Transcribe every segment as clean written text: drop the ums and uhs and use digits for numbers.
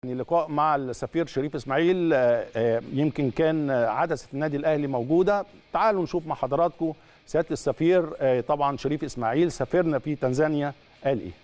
لقاء مع السفير شريف اسماعيل يمكن كان عدسة النادي الأهلي موجودة. تعالوا نشوف مع حضراتكم سيادة السفير طبعا شريف اسماعيل سفيرنا في تنزانيا قال إيه.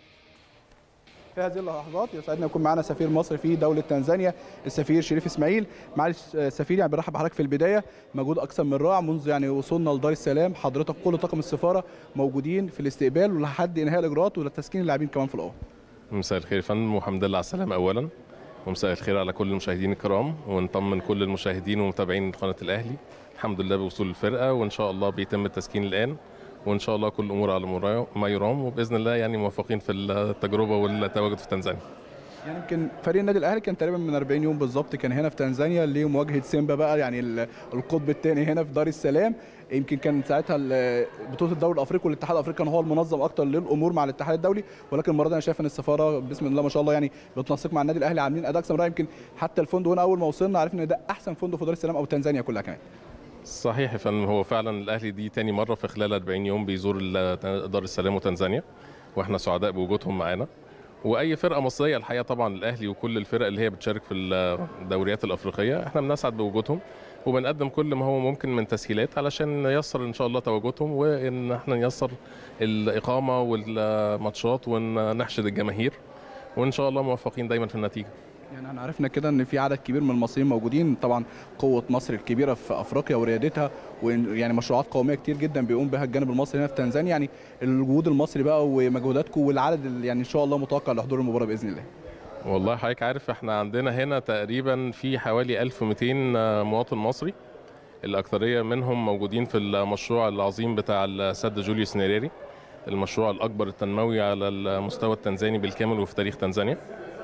في هذه اللحظات يسعدنا يكون معنا سفير مصر في دولة تنزانيا السفير شريف اسماعيل. معالي السفير يعني بنرحب بحضرتك في البداية، مجهود أكثر من رائع منذ يعني وصولنا لدار السلام، حضرتك كل طاقم السفارة موجودين في الاستقبال ولحد إنهاء الإجراءات ولتسكين اللاعبين كمان في الأول. مساء الخير يا فندم والحمد لله على السلامة أولا، ومساء الخير على كل المشاهدين الكرام، ونطمن كل المشاهدين ومتابعين قناة الأهلي الحمد لله بوصول الفرقة، وإن شاء الله بيتم التسكين الآن، وإن شاء الله كل الأمور على ما يرام، وبإذن الله يعني موفقين في التجربة والتواجد في تنزانيا. يعني يمكن فريق النادي الاهلي كان تقريبا من 40 يوم بالظبط كان هنا في تنزانيا لمواجهه سيمبا بقى، يعني القطب الثاني هنا في دار السلام. يمكن كان ساعتها بطوله الدوري الافريقي والاتحاد الافريقي كان هو المنظم اكتر للامور مع الاتحاد الدولي، ولكن المره دي انا شايف ان السفاره بسم الله ما شاء الله يعني بتنسق مع النادي الاهلي، عاملين اداء اكثر من رائع. يمكن حتى الفندق هنا اول ما وصلنا عرفنا ان ده احسن فندق في دار السلام او تنزانيا كلها كمان. صحيح يا فندم، هو فعلا الاهلي دي تاني مره في خلال 40 يوم بيزور دار السلام وتنزانيا، واحنا سعداء بوجودهم معانا. واي فرقه مصريه الحقيقه طبعا الاهلي وكل الفرق اللي هي بتشارك في الدوريات الافريقيه احنا بنسعد بوجودهم، وبنقدم كل ما هو ممكن من تسهيلات علشان نيسر ان شاء الله تواجدهم، وان احنا نيسر الاقامه والماتشات ونحشد الجماهير، وان شاء الله موفقين دايما في النتيجه. يعني احنا عرفنا كده ان في عدد كبير من المصريين موجودين، طبعا قوه مصر الكبيره في افريقيا وريادتها، ويعني مشروعات قوميه كتير جدا بيقوم بها الجانب المصري هنا في تنزانيا. يعني الوجود المصري بقى ومجهوداتكم والعدد يعني ان شاء الله متوقع لحضور المباراه باذن الله. والله حضرتك عارف احنا عندنا هنا تقريبا في حوالي 1200 مواطن مصري، الاكثريه منهم موجودين في المشروع العظيم بتاع السد جوليوس نيريري، المشروع الاكبر التنموي على المستوى التنزاني بالكامل وفي تاريخ تنزانيا،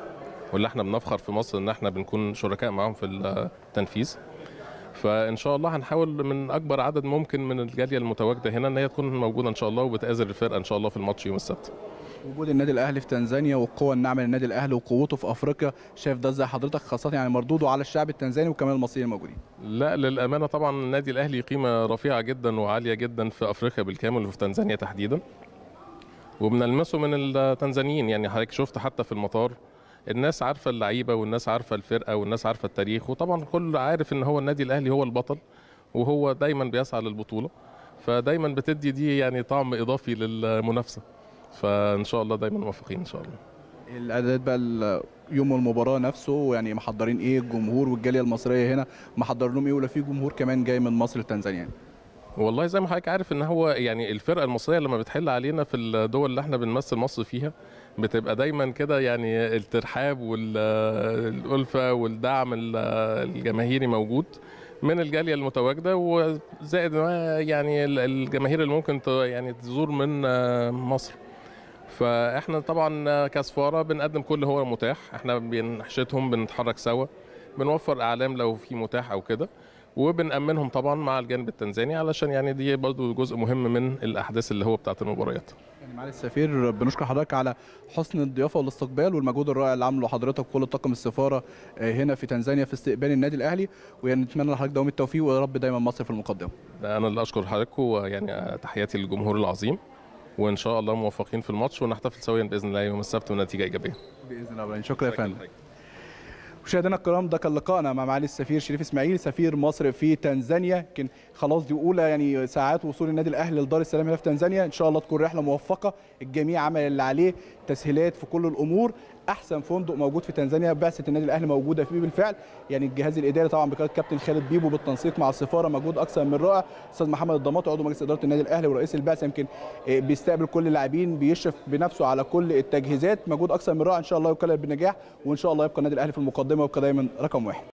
واللي احنا بنفخر في مصر ان احنا بنكون شركاء معاهم في التنفيذ. فان شاء الله هنحاول من اكبر عدد ممكن من الجاليه المتواجده هنا ان هي تكون موجوده ان شاء الله وبتآزر الفرقه ان شاء الله في الماتش يوم السبت. وجود النادي الاهلي في تنزانيا والقوه الناعمه للنادي الاهلي وقوته في افريقيا، شايف ده ازاي حضرتك، خاصه يعني مردوده على الشعب التنزاني وكمان المصريين الموجودين؟ لا للامانه طبعا النادي الاهلي قيمه رفيعه جدا وعاليه جدا في افريقيا بالكامل وفي تنزانيا تحديدا، وبنلمسه من التنزانيين. يعني حضرتك شفت حتى في المطار الناس عارفه اللعيبه والناس عارفه الفرقه والناس عارفه التاريخ، وطبعا كل عارف ان هو النادي الاهلي هو البطل وهو دايما بيسعى للبطوله، فدايما بتدي دي يعني طعم اضافي للمنافسه، فان شاء الله دايما موفقين ان شاء الله. الاعداد بقى يوم المباراه نفسه يعني محضرين ايه؟ الجمهور والجاليه المصريه هنا محضر لهم ايه؟ ولا في جمهور كمان جاي من مصر لتنزانيا؟ والله زي ما حضرتك عارف ان هو يعني الفرقه المصريه لما بتحل علينا في الدول اللي احنا بنمثل مصر فيها بتبقى دايما كده يعني الترحاب والألفة والدعم الجماهيري موجود من الجاليه المتواجده، وزائد يعني الجماهير اللي ممكن يعني تزور من مصر. فاحنا طبعا كسفاره بنقدم كل هو متاح، احنا بنحشدهم، بنتحرك سوا، بنوفر اعلام لو في متاح او كده، وبنأمنهم طبعا مع الجانب التنزاني علشان يعني دي برضو جزء مهم من الاحداث اللي هو بتاعت المباريات. يعني معالي السفير بنشكر حضرتك على حسن الضيافه والاستقبال والمجهود الرائع اللي عمله حضرتك وكل طاقم السفاره هنا في تنزانيا في استقبال النادي الاهلي، ونتمنى لحضرتك دوام التوفيق ويا رب دايما مصر في المقدمه. انا اللي اشكر حضرتك، ويعني تحياتي للجمهور العظيم، وان شاء الله موفقين في الماتش ونحتفل سويا باذن الله يوم السبت ونتيجه ايجابيه باذن الله. شكرا يا فندم. مشاهدينا الكرام ده كان لقائنا مع معالي السفير شريف اسماعيل سفير مصر في تنزانيا. يمكن خلاص دي اولى يعني ساعات وصول النادي الاهلي لدار السلام هنا في تنزانيا، ان شاء الله تكون رحله موفقه، الجميع عمل اللي عليه، تسهيلات في كل الامور، احسن فندق موجود في تنزانيا، بعثه النادي الاهلي موجوده فيه بالفعل، يعني الجهاز الاداري طبعا بقياده كابتن خالد بيبو بالتنسيق مع السفاره مجهود اكثر من رائع، استاذ محمد الضماطي عضو مجلس اداره النادي الاهلي ورئيس البعثه يمكن بيستقبل كل اللاعبين، بيشرف بنفسه على كل التجهيزات، مجهود اكثر من رائع، ان شاء الله يكلل بالنجاح، وان شاء الله يبقى النادي الاهلي في المقدمه ويبقى دايما رقم واحد.